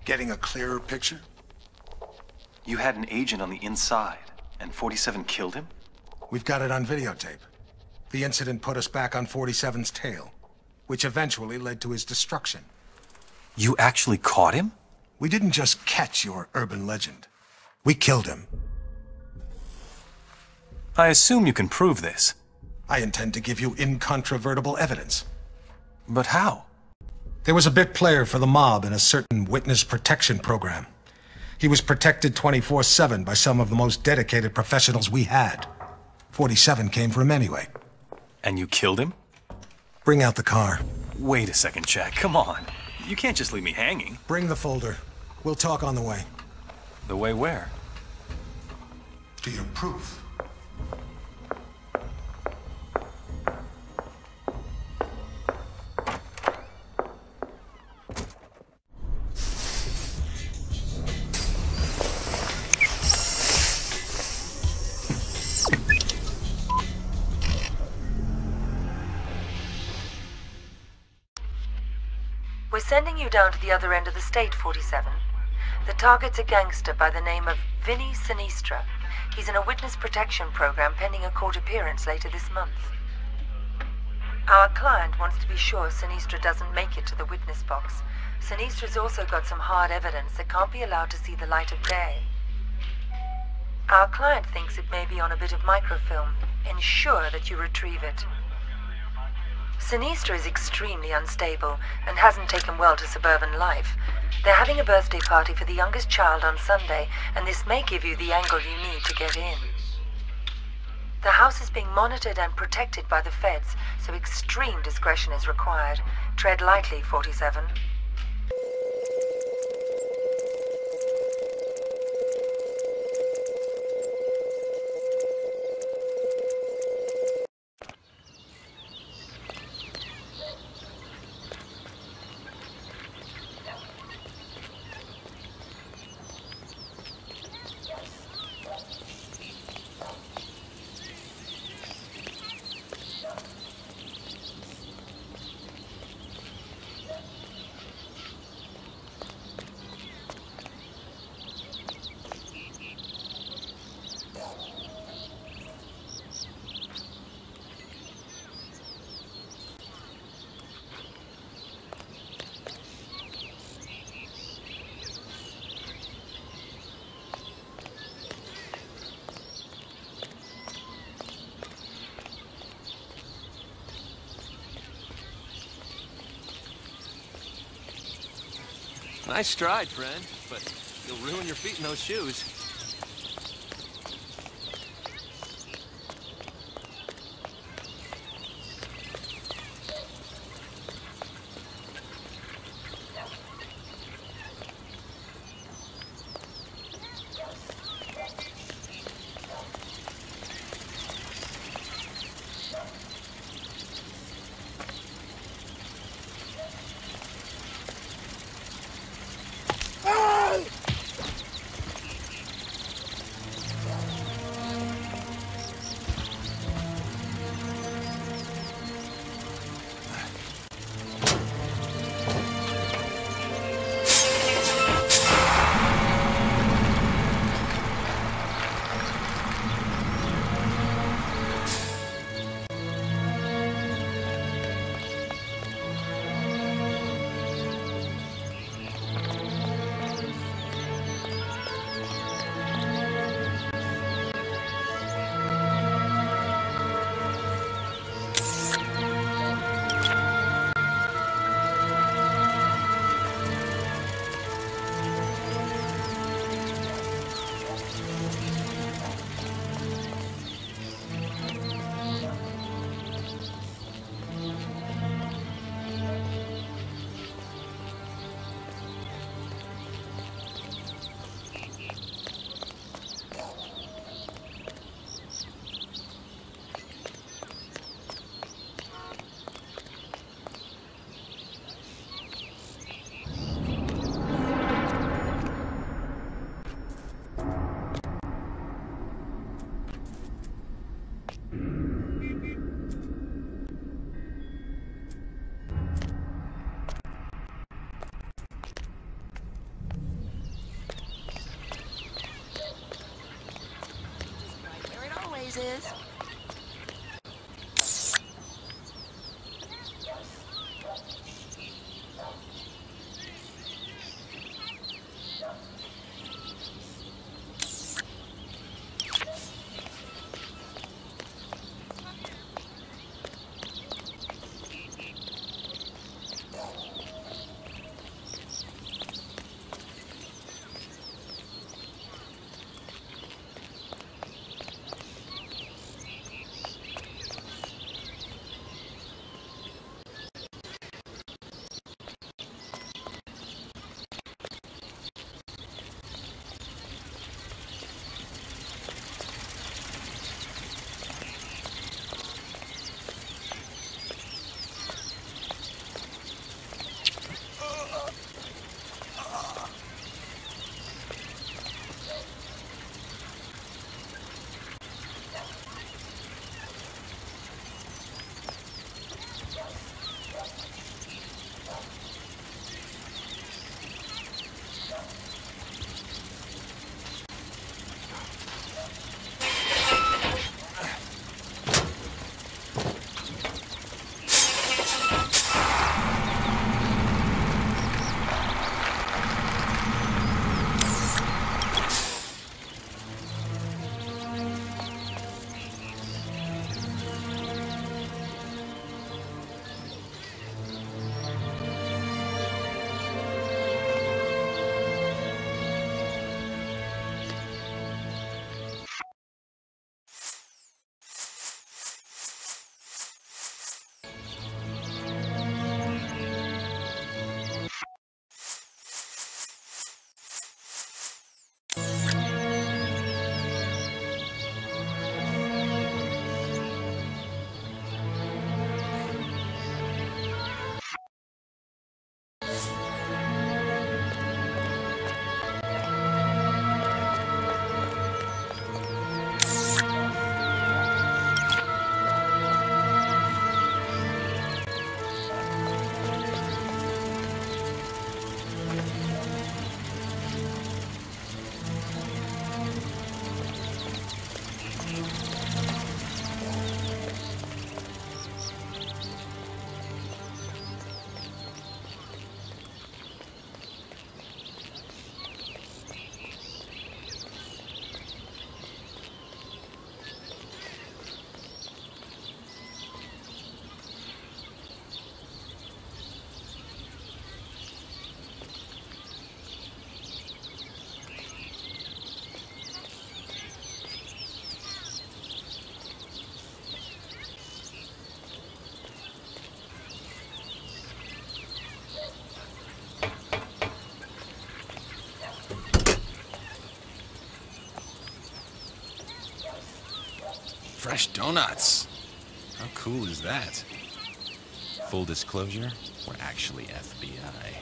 Getting a clearer picture? You had an agent on the inside, and 47 killed him? We've got it on videotape. The incident put us back on 47's tail, which eventually led to his destruction. You actually caught him? We didn't just catch your urban legend. We killed him. I assume you can prove this. I intend to give you incontrovertible evidence. But how? There was a bit player for the mob in a certain witness protection program. He was protected 24/7 by some of the most dedicated professionals we had. 47 came for him anyway. And you killed him? Bring out the car. Wait a second, Jack. Come on. You can't just leave me hanging. Bring the folder. We'll talk on the way. The way where? To your proof. We're sending you down to the other end of the state, 47. The target's a gangster by the name of Vinny Sinistra. He's in a witness protection program pending a court appearance later this month. Our client wants to be sure Sinistra doesn't make it to the witness box. Sinistra's also got some hard evidence that can't be allowed to see the light of day. Our client thinks it may be on a bit of microfilm. Ensure that you retrieve it. Sinistra is extremely unstable and hasn't taken well to suburban life. They're having a birthday party for the youngest child on Sunday, and this may give you the angle you need to get in. The house is being monitored and protected by the feds, so extreme discretion is required. Tread lightly, 47. Nice stride, friend, but you'll ruin your feet in those shoes. news is? Fresh donuts. How cool is that? Full disclosure, we're actually FBI.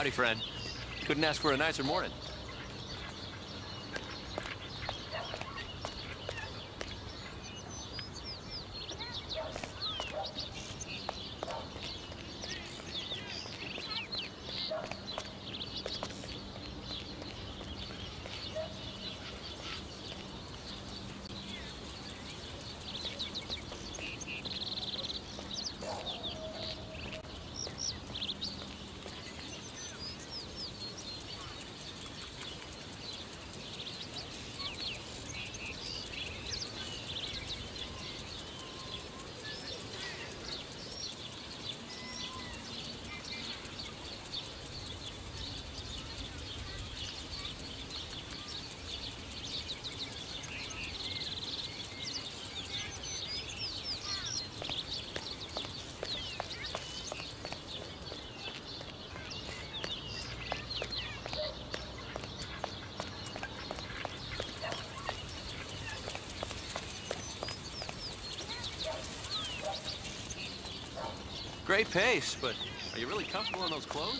Howdy, friend. Couldn't ask for a nicer morning. Great pace, but are you really comfortable in those clothes?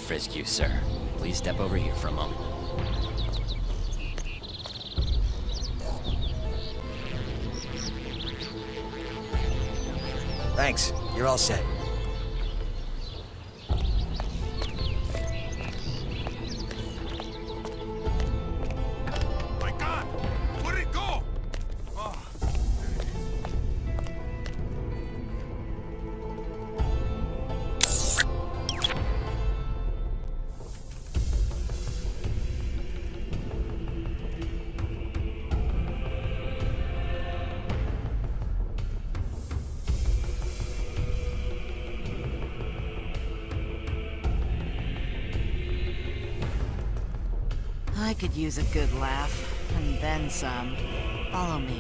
frisk you, sir. Please step over here for a moment. Thanks. You're all set. My God! Where'd it go? Oh. I could use a good laugh, and then some. Follow me.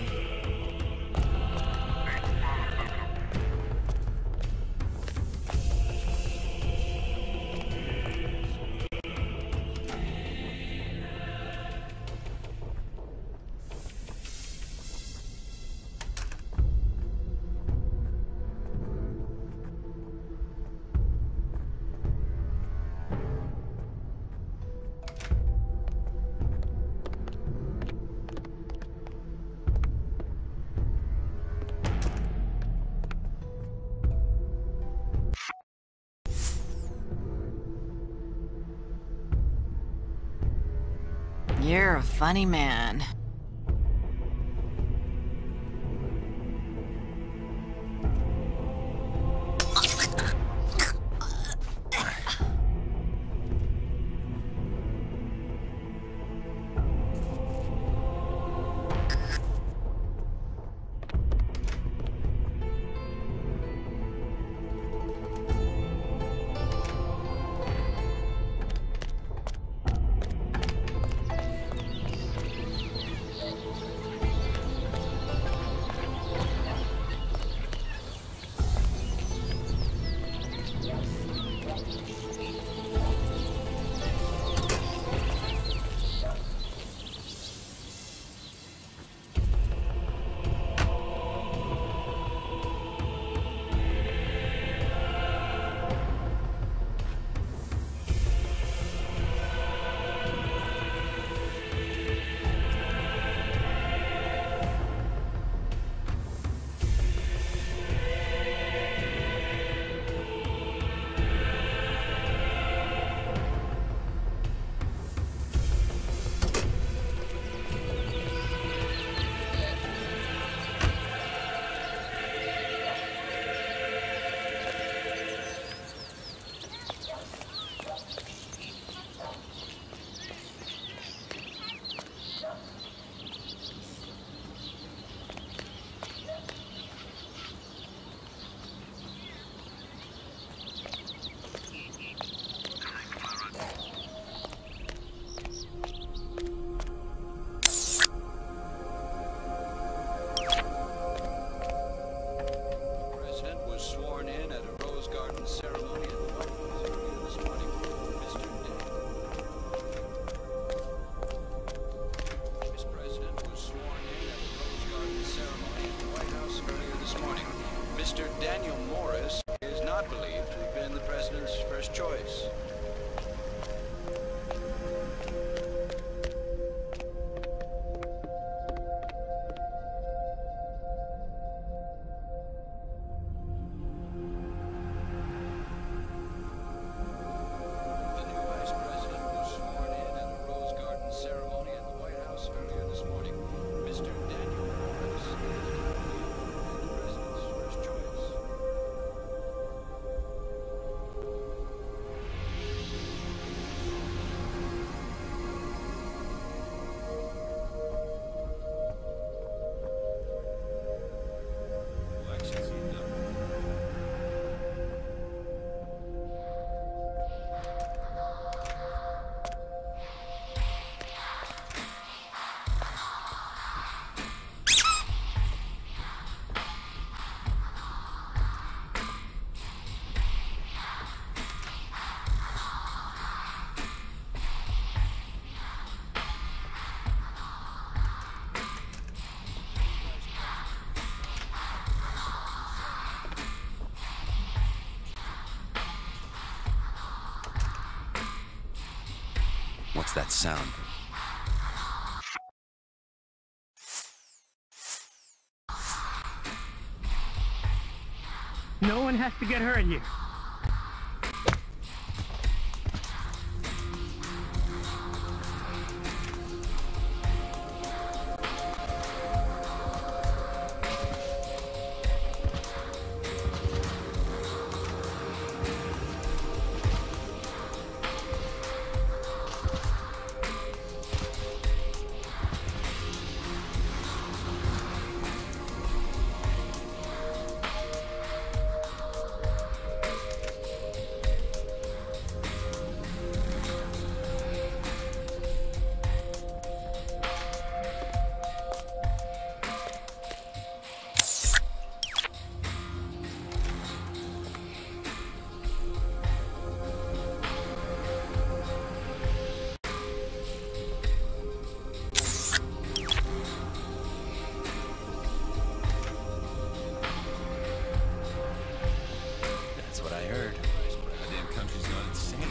You're a funny man. What's that sound? No one has to get hurt here. That's what I heard. The damn country's gone insane.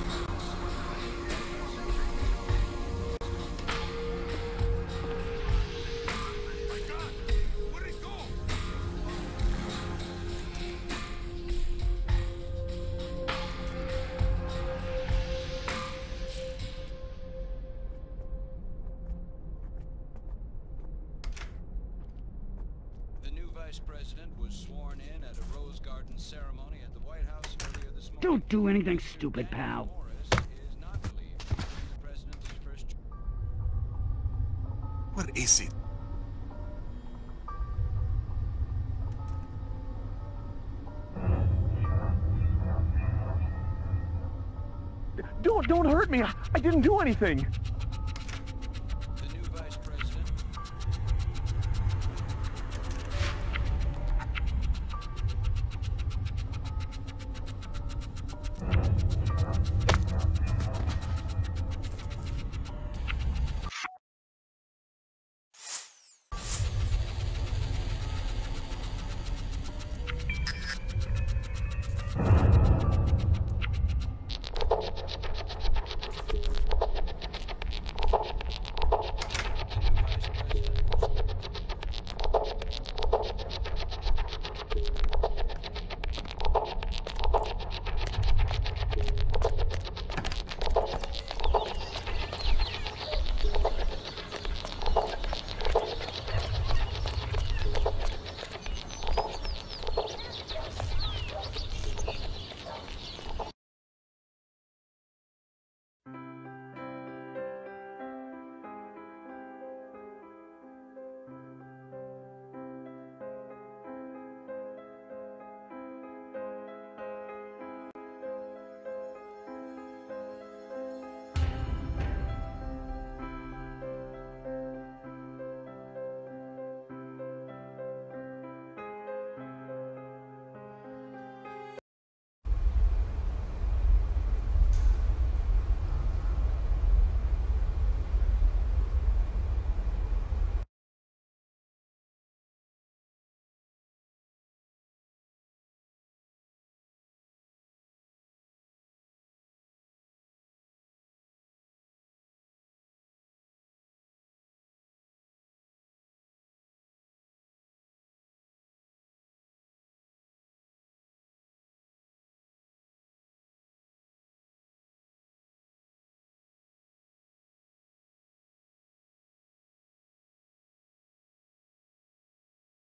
My God! Where'd it go? The new vice president was sworn in at a Rose Garden ceremony at the White House earlier this morning. Don't do anything stupid, pal. Morris is not believed to be the president's first. What is it? Don't hurt me. I didn't do anything.